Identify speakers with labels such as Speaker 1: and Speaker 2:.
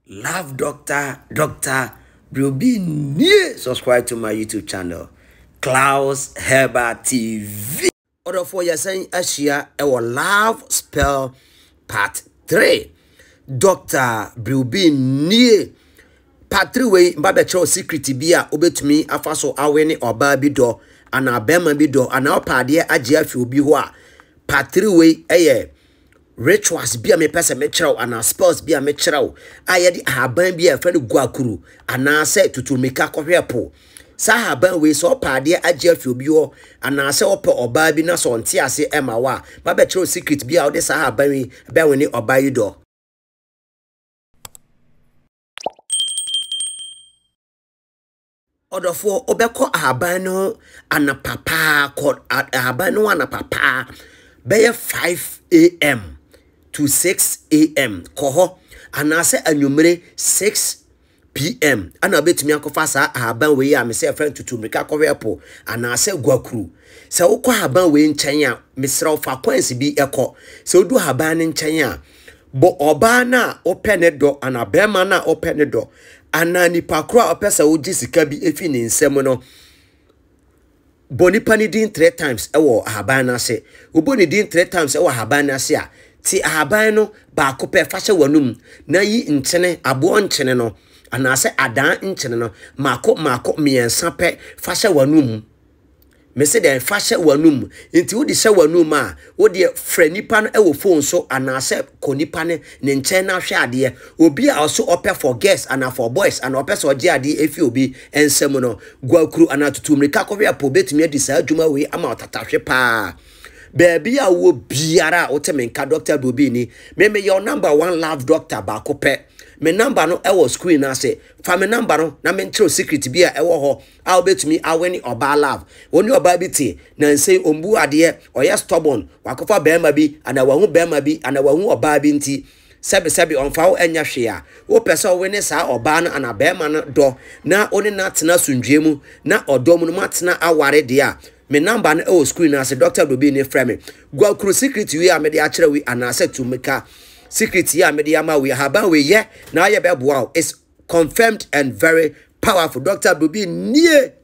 Speaker 1: Love Dr. BREW B. Subscribe to my YouTube channel, Klaus Herbert TV. Order for your saying Asia, our love spell part 3. Dr. BREW B. Part 3 way, Babacho secret bia obetumi afaso awene oba bi do ana bema bi do ana opade agye afi obi ho a part 3 way rituals bia me pese me kyerɛw ana spells bia me kyerɛw ayede ahaban bia fa ne guakuru ana se tutumika kohwepo sa ahaban we so opade agye afi obi ho ana se ope oba bi na so nte ase ema wa Babacho secret bia ode sa ahaban we be woni oba yi do. Odofo obeko ahaban no anapapa called ahaban no anapapa be 5 a.m. to 6 a.m. koho anase anwumere 6 p.m. ana betumi akofa sa ahaban we ya me se friend tutumrika kowepo anase guakuru se wokọ ahaban we nchen a mesra fa kwansi bi ekọ se odu ahaban nchen a bo oba na opene do ana bema na opene do ana nipa kro opesa oji sika bi efi ne nsem no bonipa ni din 3 times ewo ahaban na se oboni din 3 times ewo ahaban na se a ti ahaban no ba ko pe fa hye wanum na yi nchene abo nchene no ana se adan nchene no mako miensa pe fa hye wanum me se den fa hye wanum nti wo di hye wanum a wo de franipa no ewo phone so ana se konipa ne nchen na hwe ade obi a also ope for guests and for boys and ope so je ade efi obi ensem no guakuru ana tutumrika ko we po betumi adi sa adwuma we ama otatahwe pa baby a wo biara o temenka Dr. BREW B ni me your number 1 love doctor ba ko pe me number no ewo screen na say fa me number no na me ntro secret bi a ewo ho a obetumi aweni oba love oni oba bi ti na nsey ombu ade oye stubborn wakofa bema bi ana wahu bema bi ana wahu oba bi nti sebe onfa wo enya hwe a wo pese wo ne sa oba no ana bema no do na oni na tena sundwemu na odom no matena aware de a me number no o screen na say Dr. BREW B ni frame guakuru secret we a me de a kire we ana say to meka secret ya me de ama we haban we ye na ye be boa is confirmed and very powerful. Dr. BREW B nie